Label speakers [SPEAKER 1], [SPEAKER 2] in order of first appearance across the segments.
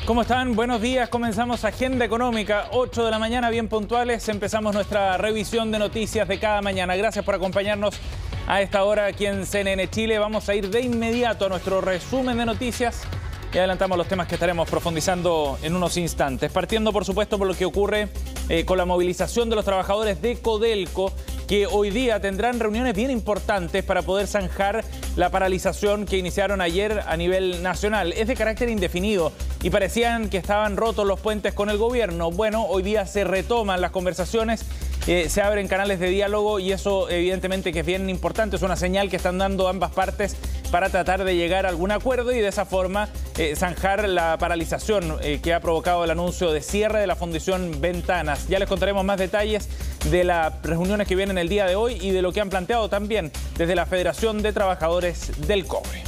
[SPEAKER 1] ¿Cómo están? Buenos días. Comenzamos Agenda Económica, 8 de la mañana, bien puntuales. Empezamos nuestra revisión de noticias de cada mañana. Gracias por acompañarnos a esta hora aquí en CNN Chile. Vamos a ir de inmediato a nuestro resumen de noticias y adelantamos los temas que estaremos profundizando en unos instantes. Partiendo, por supuesto, por lo que ocurre con la movilización de los trabajadores de Codelco, que hoy día tendrán reuniones bien importantes para poder zanjar la paralización que iniciaron ayer a nivel nacional. Es de carácter indefinido y parecían que estaban rotos los puentes con el gobierno. Bueno, hoy día se retoman las conversaciones, se abren canales de diálogo y eso evidentemente que es bien importante. Es una señal que están dando ambas partes para tratar de llegar a algún acuerdo y de esa forma zanjar la paralización que ha provocado el anuncio de cierre de la Fundición Ventanas. Ya les contaremos más detalles de las reuniones que vienen el día de hoy y de lo que han planteado también desde la Federación de Trabajadores del Cobre.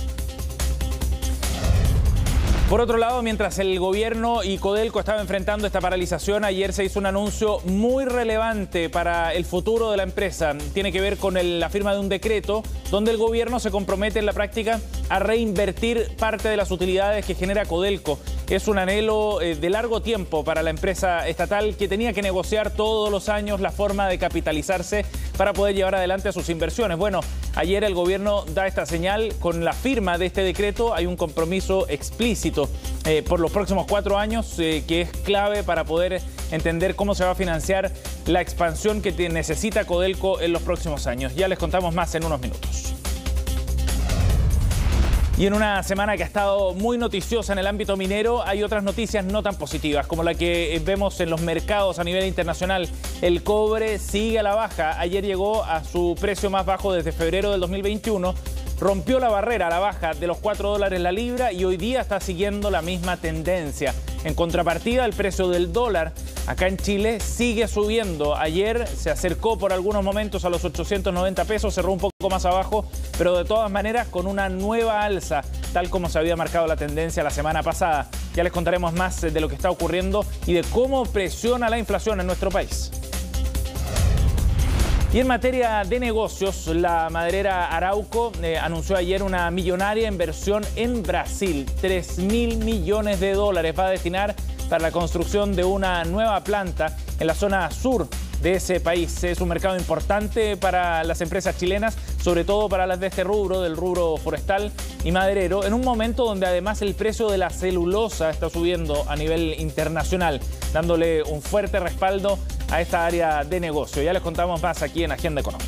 [SPEAKER 1] Por otro lado, mientras el gobierno y Codelco estaban enfrentando esta paralización, ayer se hizo un anuncio muy relevante para el futuro de la empresa. Tiene que ver con la firma de un decreto donde el gobierno se compromete en la práctica a reinvertir parte de las utilidades que genera Codelco. Es un anhelo de largo tiempo para la empresa estatal que tenía que negociar todos los años la forma de capitalizarse para poder llevar adelante sus inversiones. Bueno, ayer el gobierno da esta señal con la firma de este decreto. Hay un compromiso explícito por los próximos 4 años que es clave para poder entender cómo se va a financiar la expansión que necesita Codelco en los próximos años. Ya les contamos más en unos minutos. Y en una semana que ha estado muy noticiosa en el ámbito minero, hay otras noticias no tan positivas, como la que vemos en los mercados a nivel internacional. El cobre sigue a la baja. Ayer llegó a su precio más bajo desde febrero del 2021. Rompió la barrera a la baja de los $4 la libra y hoy día está siguiendo la misma tendencia. En contrapartida, el precio del dólar acá en Chile sigue subiendo. Ayer se acercó por algunos momentos a los 890 pesos, cerró un poco más abajo, pero de todas maneras con una nueva alza, tal como se había marcado la tendencia la semana pasada. Ya les contaremos más de lo que está ocurriendo y de cómo presiona la inflación en nuestro país. Y en materia de negocios, la maderera Arauco anunció ayer una millonaria inversión en Brasil. $3.000 millones va a destinar para la construcción de una nueva planta en la zona sur de ese país. Es un mercado importante para las empresas chilenas, sobre todo para las de este rubro, del rubro forestal y maderero, en un momento donde además el precio de la celulosa está subiendo a nivel internacional, dándole un fuerte respaldo a esta área de negocio. Ya les contamos más aquí en Agenda Económica.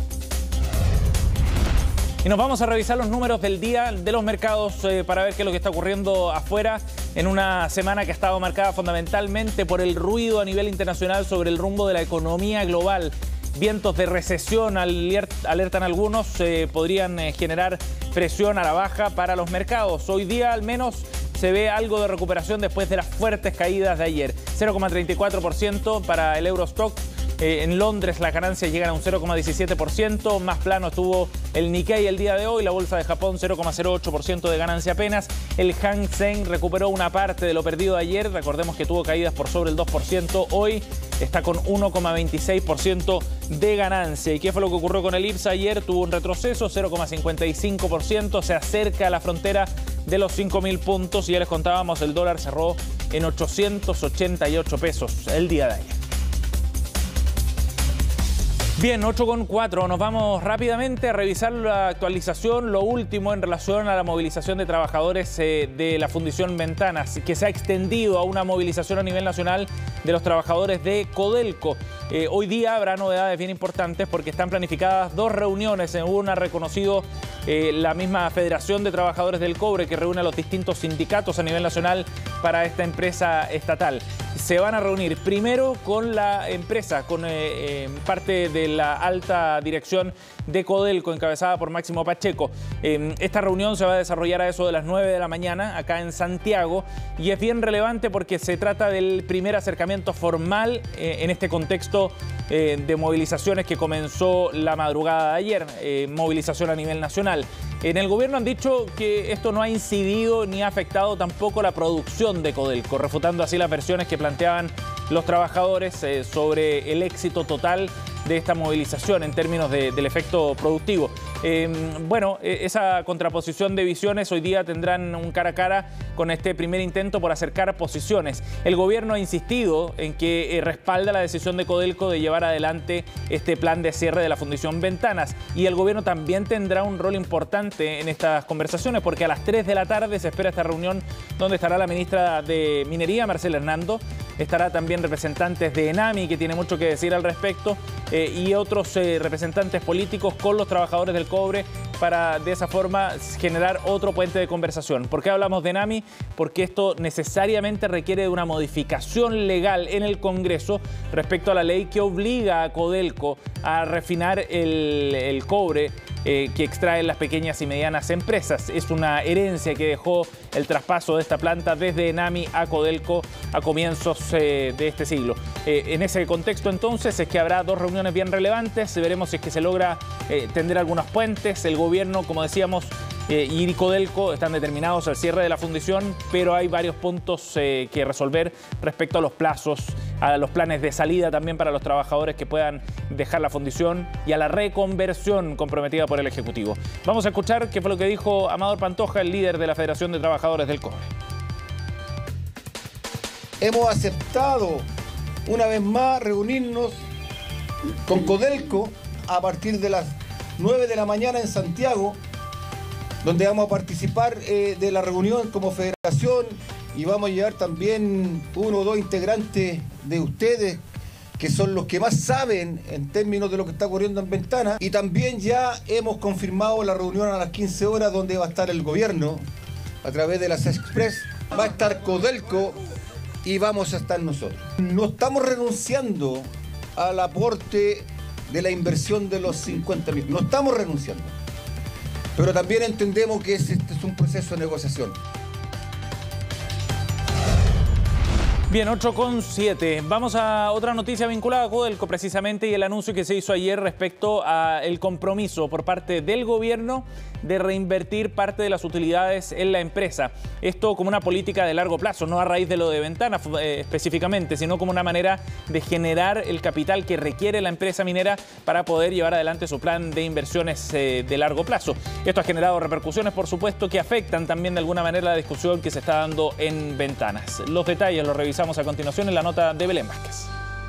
[SPEAKER 1] Y nos vamos a revisar los números del día de los mercados para ver qué es lo que está ocurriendo afuera en una semana que ha estado marcada fundamentalmente por el ruido a nivel internacional sobre el rumbo de la economía global. Vientos de recesión alertan algunos, podrían generar presión a la baja para los mercados. Hoy día al menos se ve algo de recuperación después de las fuertes caídas de ayer. 0,34% para el Eurostock. En Londres las ganancias llegan a un 0,17%, más plano estuvo el Nikkei el día de hoy, la bolsa de Japón 0,08% de ganancia apenas. El Hang Seng recuperó una parte de lo perdido de ayer, recordemos que tuvo caídas por sobre el 2%, hoy está con 1,26% de ganancia. ¿Y qué fue lo que ocurrió con el IPSA ayer? Tuvo un retroceso, 0,55%, se acerca a la frontera de los 5.000 puntos y ya les contábamos, el dólar cerró en 888 pesos el día de ayer. Bien, 8,4. Nos vamos rápidamente a revisar la actualización, lo último en relación a la movilización de trabajadores de la Fundición Ventanas, que se ha extendido a una movilización a nivel nacional de los trabajadores de Codelco. Hoy día habrá novedades bien importantes porque están planificadas 2 reuniones. Una ha reconocido la misma Federación de Trabajadores del Cobre, que reúne a los distintos sindicatos a nivel nacional para esta empresa estatal. Se van a reunir primero con la empresa, con parte de la alta dirección de Codelco, encabezada por Máximo Pacheco. Esta reunión se va a desarrollar a eso de las 9 de la mañana, acá en Santiago, y es bien relevante porque se trata del primer acercamiento formal en este contexto de movilizaciones que comenzó la madrugada de ayer, movilización a nivel nacional. En el gobierno han dicho que esto no ha incidido ni ha afectado tampoco la producción de Codelco, refutando así las versiones que planteaban los trabajadores sobre el éxito total de esta movilización en términos del efecto productivo. Esa contraposición de visiones hoy día tendrán un cara a cara con este primer intento por acercar posiciones. El gobierno ha insistido en que respalda la decisión de Codelco de llevar adelante este plan de cierre de la Fundición Ventanas, y el gobierno también tendrá un rol importante en estas conversaciones, porque a las 3 de la tarde se espera esta reunión donde estará la ministra de Minería, Marcela Hernando. Estará también representantes de ENAMI, que tiene mucho que decir al respecto, y otros representantes políticos con los trabajadores del cobre, para de esa forma generar otro puente de conversación. ¿Por qué hablamos de ENAMI? Porque esto necesariamente requiere de una modificación legal en el Congreso respecto a la ley que obliga a Codelco a refinar el cobre que extraen las pequeñas y medianas empresas. Es una herencia que dejó el traspaso de esta planta desde ENAMI a Codelco a comienzos de este siglo. En ese contexto, entonces, es que habrá dos reuniones bien relevantes. Veremos si es que se logra tender algunos puentes. El gobierno, como decíamos, y Codelco están determinados al cierre de la fundición, pero hay varios puntos que resolver respecto a los plazos, a los planes de salida también para los trabajadores que puedan dejar la fundición y a la reconversión comprometida por el Ejecutivo. Vamos a escuchar qué fue lo que dijo Amador Pantoja, el líder de la Federación de Trabajadores del Cobre.
[SPEAKER 2] Hemos aceptado una vez más reunirnos con Codelco a partir de las 9 de la mañana en Santiago, donde vamos a participar de la reunión como federación, y vamos a llevar también uno o dos integrantes de ustedes que son los que más saben en términos de lo que está ocurriendo en Ventana, y también ya hemos confirmado la reunión a las 15 horas donde va a estar el gobierno a través de las Express, va a estar Codelco y vamos a estar nosotros. No estamos renunciando al aporte de la inversión de los 50 millones, no estamos renunciando. Pero también entendemos que este es un proceso de negociación.
[SPEAKER 1] Bien, 8:07. Vamos a otra noticia vinculada a Codelco precisamente, y el anuncio que se hizo ayer respecto al compromiso por parte del gobierno de reinvertir parte de las utilidades en la empresa. Esto como una política de largo plazo, no a raíz de lo de Ventana específicamente, sino como una manera de generar el capital que requiere la empresa minera para poder llevar adelante su plan de inversiones de largo plazo. Esto ha generado repercusiones, por supuesto, que afectan también de alguna manera la discusión que se está dando en Ventanas. Los detalles los revisamos a continuación en la nota de Belén Vázquez.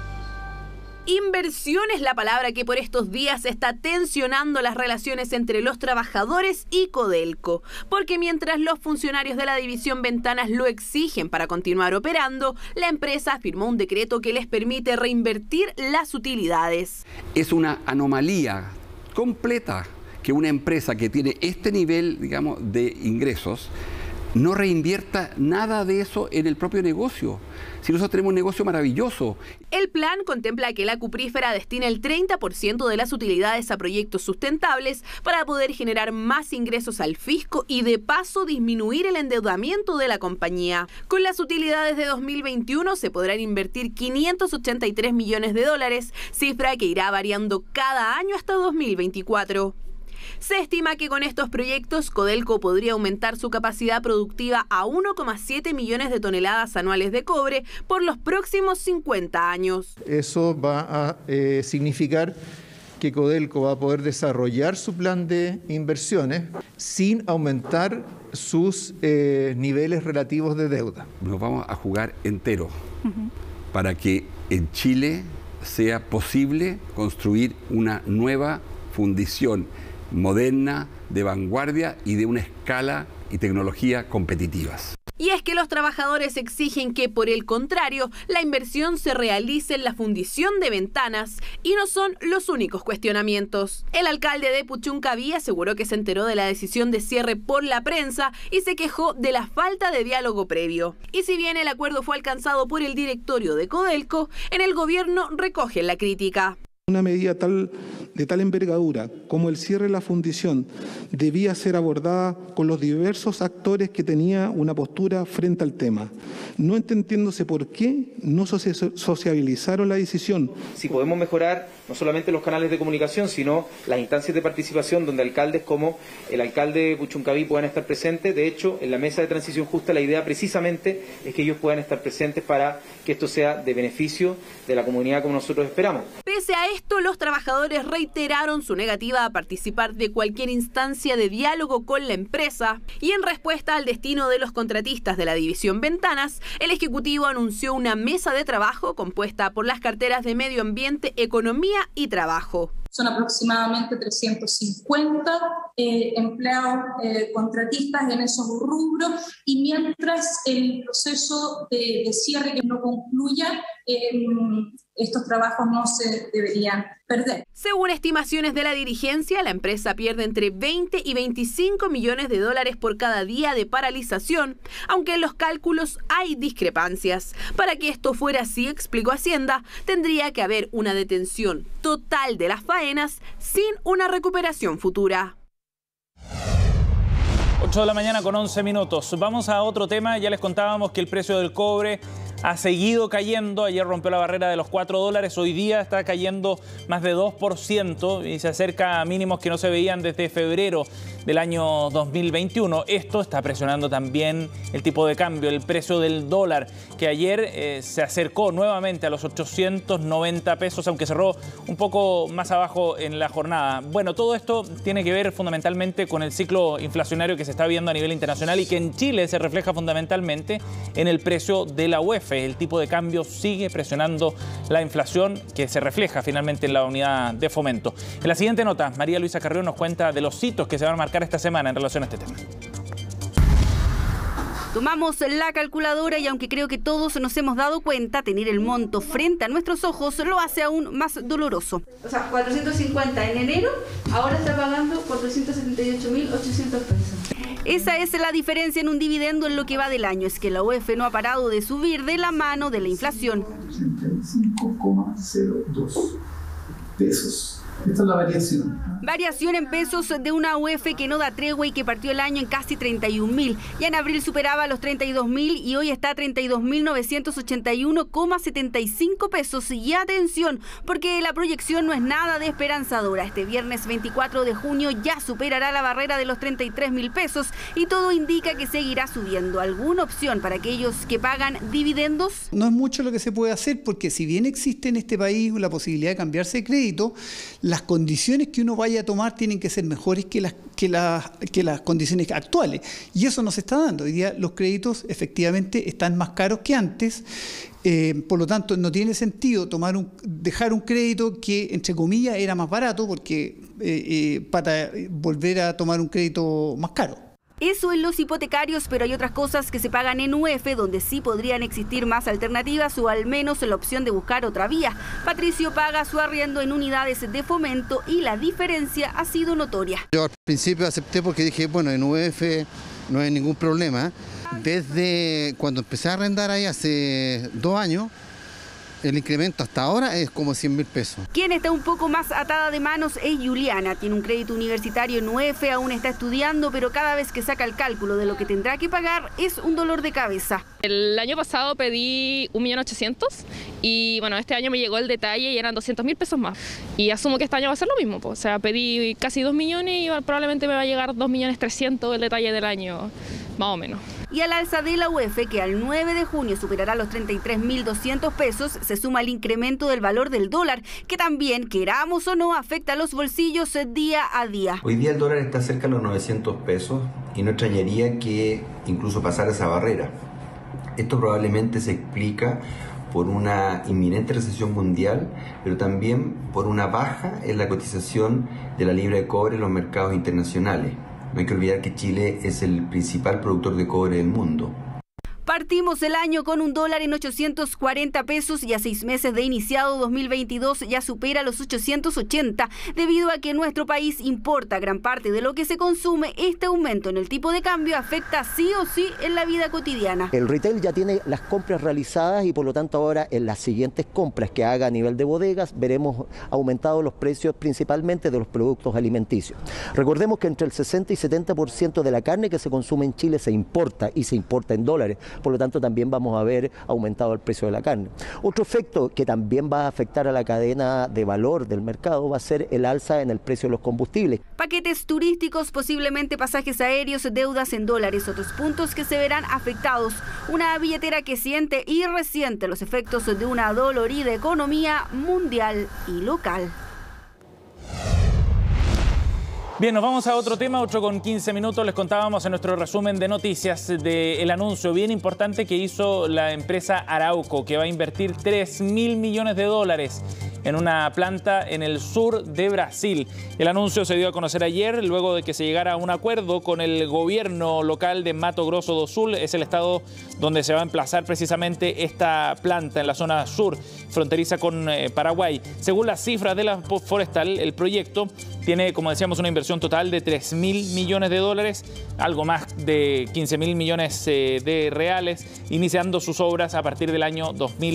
[SPEAKER 3] Inversión es la palabra que por estos días está tensionando las relaciones entre los trabajadores y Codelco, porque mientras los funcionarios de la división Ventanas lo exigen para continuar operando, la empresa firmó un decreto que les permite reinvertir las utilidades.
[SPEAKER 4] Es una anomalía completa que una empresa que tiene este nivel, digamos, de ingresos no reinvierta nada de eso en el propio negocio. Si nosotros tenemos un negocio maravilloso.
[SPEAKER 3] El plan contempla que la cuprífera destine el 30% de las utilidades a proyectos sustentables para poder generar más ingresos al fisco y de paso disminuir el endeudamiento de la compañía. Con las utilidades de 2021 se podrán invertir 583 millones de dólares, cifra que irá variando cada año hasta 2024. Se estima que con estos proyectos Codelco podría aumentar su capacidad productiva a 1,7 millones de toneladas anuales de cobre por los próximos 50 años.
[SPEAKER 5] Eso va a significar que Codelco va a poder desarrollar su plan de inversiones sin aumentar sus niveles relativos de deuda.
[SPEAKER 4] Nos vamos a jugar entero para que en Chile sea posible construir una nueva fundición moderna, de vanguardia y de una escala y tecnología competitivas.
[SPEAKER 3] Y es que los trabajadores exigen que, por el contrario, la inversión se realice en la fundición de Ventanas, y no son los únicos cuestionamientos. El alcalde de Puchuncaví aseguró que se enteró de la decisión de cierre por la prensa y se quejó de la falta de diálogo previo. Y si bien el acuerdo fue alcanzado por el directorio de Codelco, en el gobierno recogen la crítica.
[SPEAKER 6] Una medida de tal envergadura como el cierre de la fundición debía ser abordada con los diversos actores que tenían una postura frente al tema, no entendiéndose por qué no sociabilizaron la decisión.
[SPEAKER 7] Si podemos mejorar no solamente los canales de comunicación, sino las instancias de participación donde alcaldes como el alcalde de Puchuncaví puedan estar presentes. De hecho, en la mesa de transición justa la idea precisamente es que ellos puedan estar presentes para que esto sea de beneficio de la comunidad como nosotros esperamos.
[SPEAKER 3] Pese Pese a esto, los trabajadores reiteraron su negativa a participar de cualquier instancia de diálogo con la empresa y en respuesta al destino de los contratistas de la división Ventanas, el Ejecutivo anunció una mesa de trabajo compuesta por las carteras de Medio Ambiente, Economía y Trabajo.
[SPEAKER 8] Son aproximadamente 350 empleados contratistas en esos rubros y mientras el proceso de cierre que no concluya, estos trabajos no se deberían perder.
[SPEAKER 3] Según estimaciones de la dirigencia, la empresa pierde entre 20 y 25 millones de dólares por cada día de paralización, aunque en los cálculos hay discrepancias. Para que esto fuera así, explicó Hacienda, tendría que haber una detención total de las faenas sin una recuperación futura.
[SPEAKER 1] 8 de la mañana con 11 minutos. Vamos a otro tema. Ya les contábamos que el precio del cobre ha seguido cayendo. Ayer rompió la barrera de los $4. Hoy día está cayendo más de 2% y se acerca a mínimos que no se veían desde febrero del año 2021. Esto está presionando también el tipo de cambio, el precio del dólar, que ayer se acercó nuevamente a los 890 pesos, aunque cerró un poco más abajo en la jornada. Bueno, todo esto tiene que ver fundamentalmente con el ciclo inflacionario que se está viendo a nivel internacional y que en Chile se refleja fundamentalmente en el precio de la UEF. El tipo de cambio sigue presionando la inflación que se refleja finalmente en la unidad de fomento. En la siguiente nota, María Luisa Carrión nos cuenta de los hitos que se van a marcar esta semana en relación a este tema.
[SPEAKER 9] Tomamos la calculadora y aunque creo que todos nos hemos dado cuenta, tener el monto frente a nuestros ojos lo hace aún más doloroso.
[SPEAKER 10] O sea, 450 en enero, ahora está pagando 478.800 pesos.
[SPEAKER 9] Esa es la diferencia en un dividendo en lo que va del año. Es que la UEF no ha parado de subir de la mano de la inflación.
[SPEAKER 11] 85,02 pesos. Esta es la variación.
[SPEAKER 9] Variación en pesos de una UEF que no da tregua y que partió el año en casi 31.000. Ya en abril superaba los 32.000 y hoy está a 32.981,75 pesos. Y atención, porque la proyección no es nada de esperanzadora. Este viernes 24 de junio ya superará la barrera de los 33.000 pesos y todo indica que seguirá subiendo. ¿Alguna opción para aquellos que pagan dividendos?
[SPEAKER 12] No es mucho lo que se puede hacer porque si bien existe en este país la posibilidad de cambiarse de crédito, las condiciones que uno vaya a tomar tienen que ser mejores que las condiciones actuales. Y eso no se está dando. Hoy día los créditos efectivamente están más caros que antes. Por lo tanto, no tiene sentido dejar un crédito que, entre comillas, era más barato porque para volver a tomar un crédito más caro.
[SPEAKER 9] Eso en los hipotecarios, pero hay otras cosas que se pagan en UEF donde sí podrían existir más alternativas o al menos la opción de buscar otra vía. Patricio paga su arriendo en unidades de fomento y la diferencia ha sido notoria.
[SPEAKER 13] Yo al principio acepté porque dije, bueno, en UEF no hay ningún problema. Desde cuando empecé a arrendar ahí hace 2 años, el incremento hasta ahora es como 100.000 pesos.
[SPEAKER 9] Quien está un poco más atada de manos es Juliana. Tiene un crédito universitario en UEF, aún está estudiando, pero cada vez que saca el cálculo de lo que tendrá que pagar es un dolor de cabeza.
[SPEAKER 14] El año pasado pedí 1.800.000 y bueno, este año me llegó el detalle y eran 200.000 pesos más. Y asumo que este año va a ser lo mismo, pues. O sea, pedí casi 2 millones y probablemente me va a llegar 2.300.000 el detalle del año, más o menos.
[SPEAKER 9] Y al alza de la UEF, que al 9 de junio superará los 33.200 pesos, se suma el incremento del valor del dólar, que también, queramos o no, afecta a los bolsillos día a día.
[SPEAKER 15] Hoy día el dólar está cerca de los 900 pesos y no extrañaría que incluso pasara esa barrera. Esto probablemente se explica por una inminente recesión mundial, pero también por una baja en la cotización de la libra de cobre en los mercados internacionales. No hay que olvidar que Chile es el principal productor de cobre del mundo.
[SPEAKER 9] Partimos el año con un dólar en 840 pesos y a 6 meses de iniciado 2022 ya supera los 880. Debido a que nuestro país importa gran parte de lo que se consume, este aumento en el tipo de cambio afecta sí o sí en la vida cotidiana.
[SPEAKER 16] El retail ya tiene las compras realizadas y por lo tanto ahora en las siguientes compras que haga a nivel de bodegas veremos aumentados los precios principalmente de los productos alimenticios. Recordemos que entre el 60 y 70% de la carne que se consume en Chile se importa y se importa en dólares. por lo tanto también vamos a ver aumentado el precio de la carne. Otro efecto que también va a afectar a la cadena de valor del mercado va a ser el alza en el precio de los combustibles.
[SPEAKER 9] Paquetes turísticos, posiblemente pasajes aéreos, deudas en dólares, otros puntos que se verán afectados. Una billetera que siente y resiente los efectos de una dolorida economía mundial y local.
[SPEAKER 1] Bien, nos vamos a otro tema, 8:15 minutos. Les contábamos en nuestro resumen de noticias del anuncio bien importante que hizo la empresa Arauco, que va a invertir 3.000 millones de dólares en una planta en el sur de Brasil. El anuncio se dio a conocer ayer, luego de que se llegara a un acuerdo con el gobierno local de Mato Grosso do Sul. Es el estado donde se va a emplazar precisamente esta planta, en la zona sur, fronteriza con Paraguay. Según las cifras de la forestal, el proyecto tiene, como decíamos, una inversión total de 3.000 millones de dólares, algo más de 15.000 millones de reales, iniciando sus obras a partir del año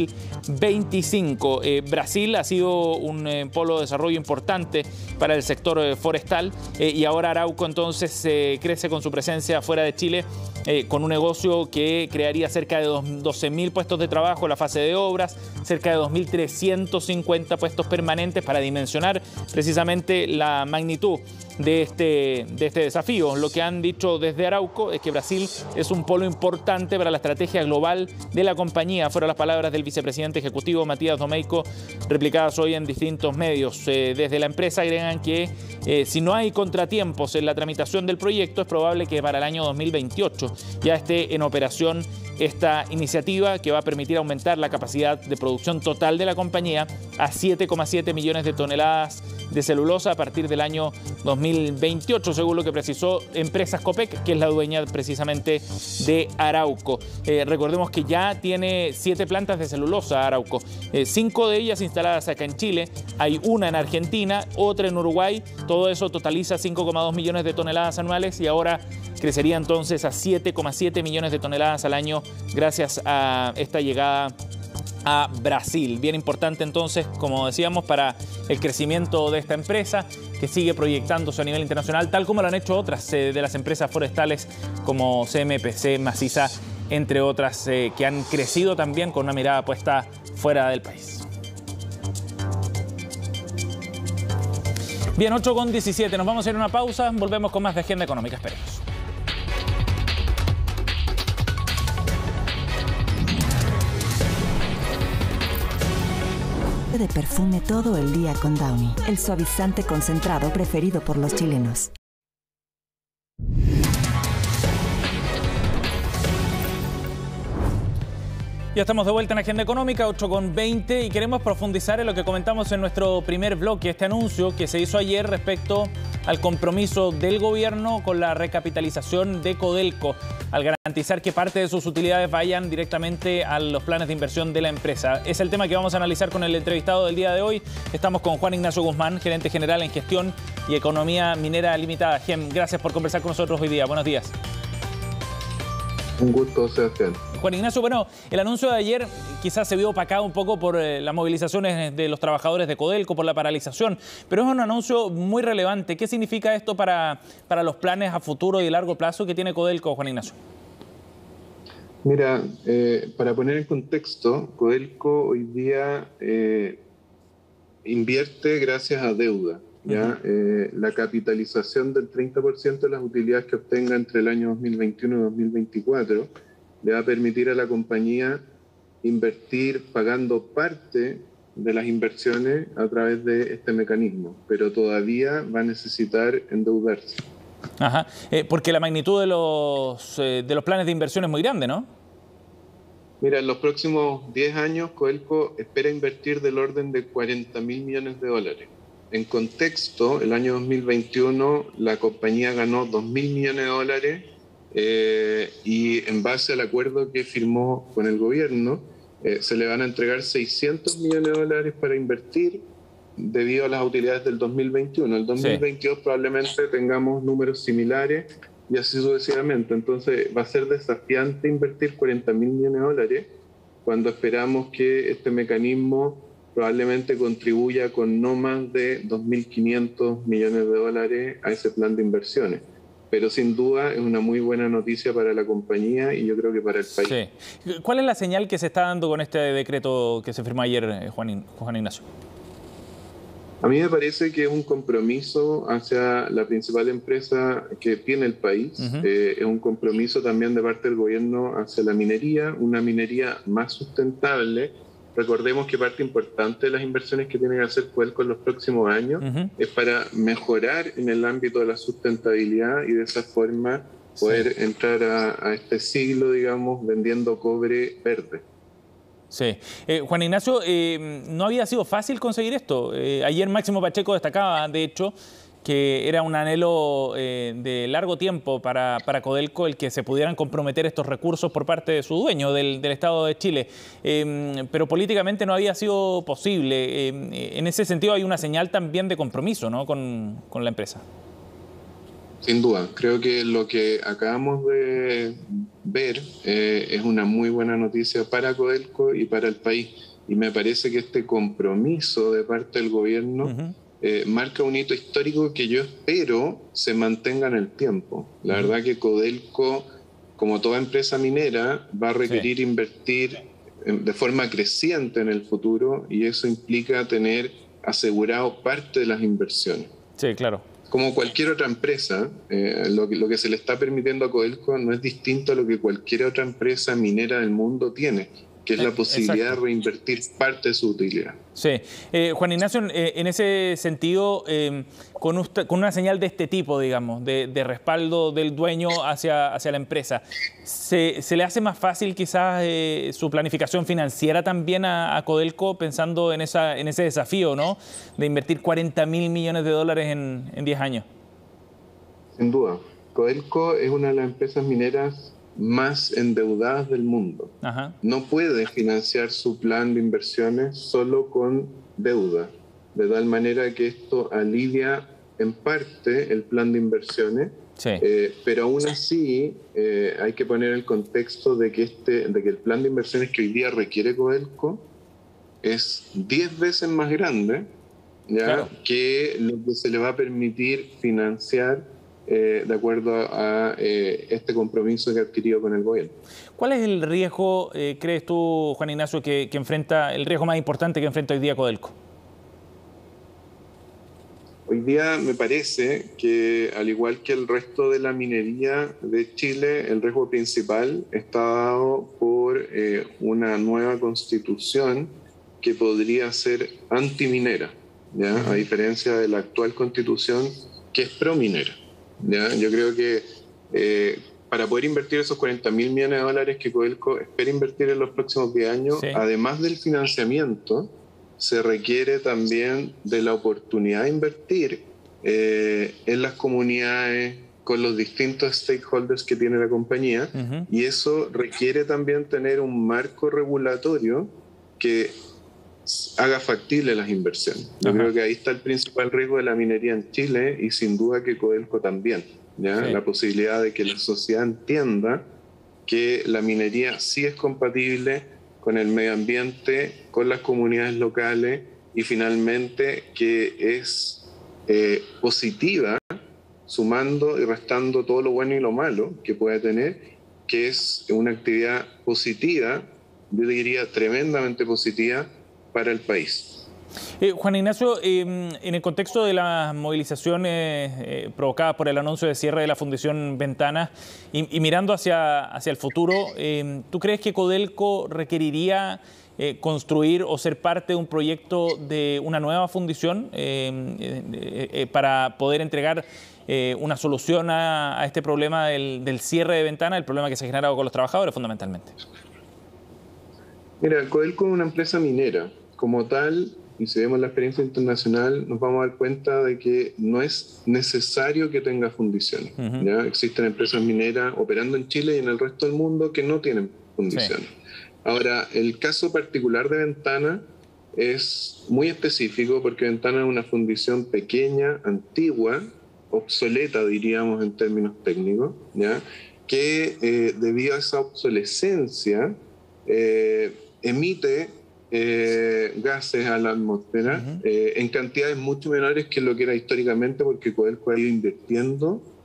[SPEAKER 1] 2025. Brasil ha sido un polo de desarrollo importante para el sector forestal y ahora Arauco entonces crece con su presencia fuera de Chile, con un negocio que crearía cerca de 12.000 puestos de trabajo en la fase de obras, cerca de 2.350 puestos permanentes para dimensionar precisamente la magnitud de este desafío. Lo que han dicho desde Arauco es que Brasil es un polo importante para la estrategia global de la compañía. Fueron las palabras del vicepresidente ejecutivo Matías Domeyko, replicadas hoy en distintos medios. Desde la empresa agregan que si no hay contratiempos en la tramitación del proyecto, es probable que para el año 2028 ya esté en operación esta iniciativa, que va a permitir aumentar la capacidad de producción total de la compañía a 7,7 millones de toneladas de celulosa a partir del año 2028, según lo que precisó Empresas Copec, que es la dueña precisamente de Arauco. Recordemos que ya tiene 7 plantas de celulosa Arauco, 5 de ellas instaladas acá en Chile, hay una en Argentina, otra en Uruguay, todo eso totaliza 5,2 millones de toneladas anuales y ahora crecería entonces a 7,7 millones de toneladas al año gracias a esta llegada a Brasil. Bien importante entonces, como decíamos, para el crecimiento de esta empresa que sigue proyectándose a nivel internacional, tal como lo han hecho otras de las empresas forestales como CMPC, Maciza, entre otras, que han crecido también con una mirada puesta fuera del país. Bien, 8:17, nos vamos a ir a una pausa, volvemos con más de Agenda Económica, esperemos.
[SPEAKER 17] De perfume todo el día con Downy, el suavizante concentrado preferido por los chilenos.
[SPEAKER 1] Ya estamos de vuelta en Agenda Económica, 8:20, y queremos profundizar en lo que comentamos en nuestro primer bloque, este anuncio que se hizo ayer respecto al compromiso del gobierno con la recapitalización de Codelco, al garantizar que parte de sus utilidades vayan directamente a los planes de inversión de la empresa. Es el tema que vamos a analizar con el entrevistado del día de hoy. Estamos con Juan Ignacio Guzmán, gerente general en Gestión y Economía Minera Limitada. GEM, gracias por conversar con nosotros hoy día. Buenos días.
[SPEAKER 18] Un gusto, Sebastián.
[SPEAKER 1] Juan Ignacio, bueno, el anuncio de ayer quizás se vio opacado un poco por las movilizaciones de los trabajadores de Codelco, por la paralización, pero es un anuncio muy relevante. ¿Qué significa esto para los planes a futuro y largo plazo que tiene Codelco, Juan Ignacio?
[SPEAKER 18] Mira, para poner en contexto, Codelco hoy día invierte gracias a deuda. ¿Ya? La capitalización del 30% de las utilidades que obtenga entre el año 2021 y 2024 le va a permitir a la compañía invertir pagando parte de las inversiones a través de este mecanismo, pero todavía va a necesitar endeudarse.
[SPEAKER 1] Ajá, porque la magnitud de los planes de inversión es muy grande, ¿no?
[SPEAKER 18] Mira, en los próximos 10 años Codelco espera invertir del orden de 40.000 millones de dólares. En contexto, el año 2021 la compañía ganó 2.000 millones de dólares y en base al acuerdo que firmó con el gobierno se le van a entregar 600 millones de dólares para invertir debido a las utilidades del 2021. El 2022 probablemente tengamos números similares y así sucesivamente. Entonces va a ser desafiante invertir 40.000 millones de dólares cuando esperamos que este mecanismo probablemente contribuya con no más de 2.500 millones de dólares a ese plan de inversiones. pero sin duda es una muy buena noticia para la compañía y yo creo que para el país.
[SPEAKER 1] Sí. ¿Cuál es la señal que se está dando con este decreto que se firmó ayer, Juan Ignacio?
[SPEAKER 18] A mí me parece que es un compromiso hacia la principal empresa que tiene el país. Es un compromiso también de parte del gobierno hacia la minería, una minería más sustentable. Recordemos que parte importante de las inversiones que tiene que hacer Codelco en los próximos años es para mejorar en el ámbito de la sustentabilidad y de esa forma poder entrar a este siglo, digamos, vendiendo cobre verde.
[SPEAKER 1] Sí. Juan Ignacio, no había sido fácil conseguir esto. Ayer Máximo Pacheco destacaba, de hecho, que era un anhelo de largo tiempo para Codelco el que se pudieran comprometer estos recursos por parte de su dueño, del Estado de Chile. Pero políticamente no había sido posible. En ese sentido hay una señal también de compromiso, ¿no?, con la empresa.
[SPEAKER 18] Sin duda, creo que lo que acabamos de ver es una muy buena noticia para Codelco y para el país. Y me parece que este compromiso de parte del gobierno marca un hito histórico que yo espero se mantenga en el tiempo. La verdad que Codelco, como toda empresa minera, va a requerir invertir de forma creciente en el futuro y eso implica tener asegurado parte de las inversiones.
[SPEAKER 1] Sí, claro.
[SPEAKER 18] Como cualquier otra empresa, lo que se le está permitiendo a Codelco no es distinto a lo que cualquier otra empresa minera del mundo tiene, que es la posibilidad de reinvertir parte de su utilidad.
[SPEAKER 1] Sí. Juan Ignacio, en ese sentido, con una señal de este tipo, digamos, de respaldo del dueño hacia la empresa, ¿se le hace más fácil quizás su planificación financiera también a Codelco pensando en ese desafío, ¿no?, de invertir $40.000 millones en 10 años?
[SPEAKER 18] Sin duda. Codelco es una de las empresas mineras más endeudadas del mundo. No puede financiar su plan de inversiones solo con deuda, de tal manera que esto alivia en parte el plan de inversiones, pero aún así hay que poner el contexto de que el plan de inversiones que hoy día requiere Codelco es 10 veces más grande, ¿ya?, que lo que se le va a permitir financiar de acuerdo a este compromiso que ha adquirido con el gobierno.
[SPEAKER 1] ¿Cuál es el riesgo, crees tú, Juan Ignacio, que enfrenta, el riesgo más importante que enfrenta hoy día Codelco?
[SPEAKER 18] Hoy día me parece que, al igual que el resto de la minería de Chile, el riesgo principal está dado por una nueva constitución que podría ser antiminera, ¿ya?, a diferencia de la actual constitución que es prominera. ¿Ya? Yo creo que para poder invertir esos $40.000 millones que Codelco espera invertir en los próximos 10 años, además del financiamiento, se requiere también de la oportunidad de invertir en las comunidades, con los distintos stakeholders que tiene la compañía, y eso requiere también tener un marco regulatorio que haga factible las inversiones. Yo creo que ahí está el principal riesgo de la minería en Chile y sin duda que Codelco también, ¿ya? La posibilidad de que la sociedad entienda que la minería sí es compatible con el medio ambiente, con las comunidades locales y finalmente que es positiva, sumando y restando todo lo bueno y lo malo que puede tener, que es una actividad positiva, yo diría tremendamente positiva, para el país.
[SPEAKER 1] Juan Ignacio, en el contexto de las movilizaciones provocadas por el anuncio de cierre de la Fundición Ventanas y mirando hacia el futuro, ¿tú crees que Codelco requeriría construir o ser parte de un proyecto de una nueva fundición para poder entregar una solución a este problema del cierre de Ventanas, el problema que se ha generado con los trabajadores fundamentalmente?
[SPEAKER 18] Mira, Codelco es una empresa minera. Como tal, y si vemos la experiencia internacional, nos vamos a dar cuenta de que no es necesario que tenga fundiciones. ¿Ya? Existen empresas mineras operando en Chile y en el resto del mundo que no tienen fundiciones. Ahora, el caso particular de Ventana es muy específico porque Ventana es una fundición pequeña, antigua, obsoleta, diríamos en términos técnicos, ¿ya?, que debido a esa obsolescencia emite gases a la atmósfera en cantidades mucho menores que lo que era históricamente, porque Codelco ha ido invirtiendo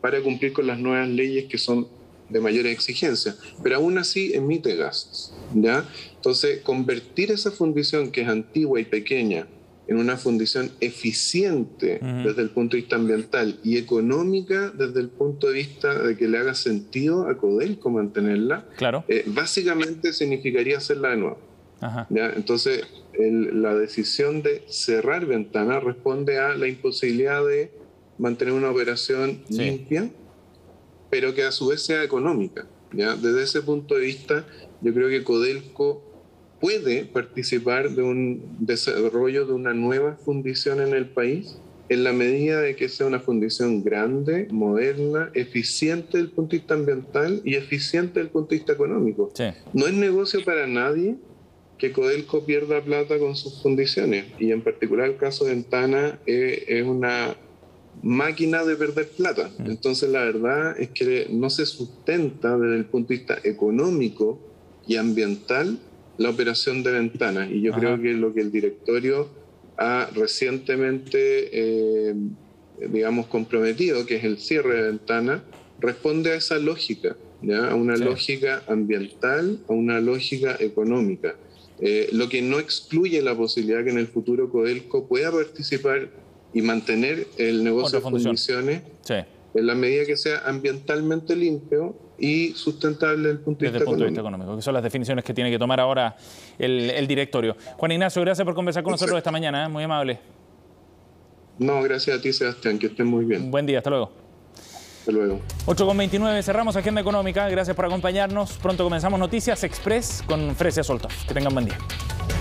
[SPEAKER 18] para cumplir con las nuevas leyes que son de mayores exigencias, pero aún así emite gases, ¿ya? Entonces, convertir esa fundición que es antigua y pequeña en una fundición eficiente desde el punto de vista ambiental y económica desde el punto de vista de que le haga sentido a Codelco mantenerla,
[SPEAKER 1] claro.
[SPEAKER 18] Básicamente significaría hacerla de nuevo. ¿Ya? Entonces, la decisión de cerrar Ventana responde a la imposibilidad de mantener una operación limpia, pero que a su vez sea económica, ¿ya? Desde ese punto de vista, yo creo que Codelco puede participar de un desarrollo de una nueva fundición en el país en la medida de que sea una fundición grande, moderna, eficiente desde el punto de vista ambiental y eficiente desde el punto de vista económico. Sí. No es negocio para nadie que Codelco pierda plata con sus fundiciones, y en particular el caso de Ventana es una máquina de perder plata. Entonces la verdad es que no se sustenta desde el punto de vista económico y ambiental la operación de Ventana, y yo creo que lo que el directorio ha recientemente digamos comprometido, que es el cierre de Ventana, responde a esa lógica, ¿ya? A una lógica ambiental, a una lógica económica, lo que no excluye la posibilidad que en el futuro Codelco pueda participar y mantener el negocio de fundiciones en la medida que sea ambientalmente limpio y sustentable desde el punto de vista económico.
[SPEAKER 1] Que son las definiciones que tiene que tomar ahora el directorio. Juan Ignacio, gracias por conversar con nosotros esta mañana, muy amable.
[SPEAKER 18] No, gracias a ti, Sebastián, que estés muy bien.
[SPEAKER 1] Buen día, hasta luego.
[SPEAKER 18] Hasta luego.
[SPEAKER 1] 8:29, cerramos Agenda Económica. Gracias por acompañarnos. Pronto comenzamos Noticias Express con Fresia Soltov. Que tengan buen día.